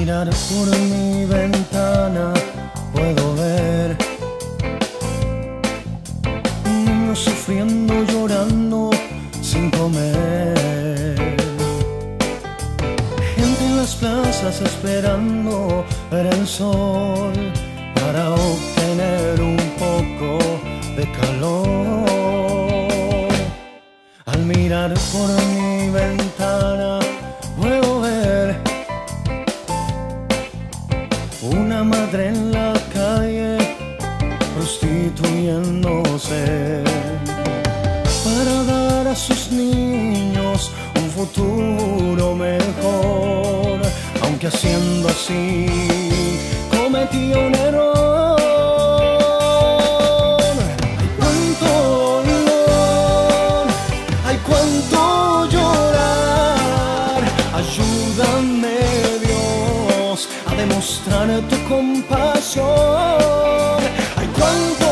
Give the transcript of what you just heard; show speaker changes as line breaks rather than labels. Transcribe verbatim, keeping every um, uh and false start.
mirar por mi ventana puedo ver niños sufriendo, llorando, sin comer. Gente en las plazas esperando ver el sol para obtener un poco de calor. Al mirar por mi ventana puedo ver una madre en la calle prostituyéndose para dar a sus niños un futuro mejor, aunque haciendo así cometió un error. Hay cuánto dolor, hay cuánto llorar. Ayúdame, Dios, a demostrar tu compasión. Hay cuánto